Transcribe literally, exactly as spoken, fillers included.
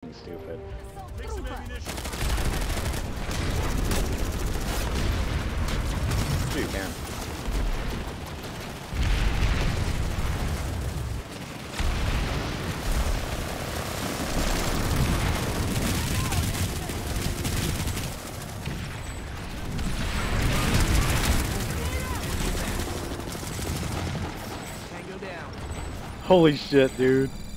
something stupid. Take some ammunition. Dude, man. Tango down. Holy shit, dude.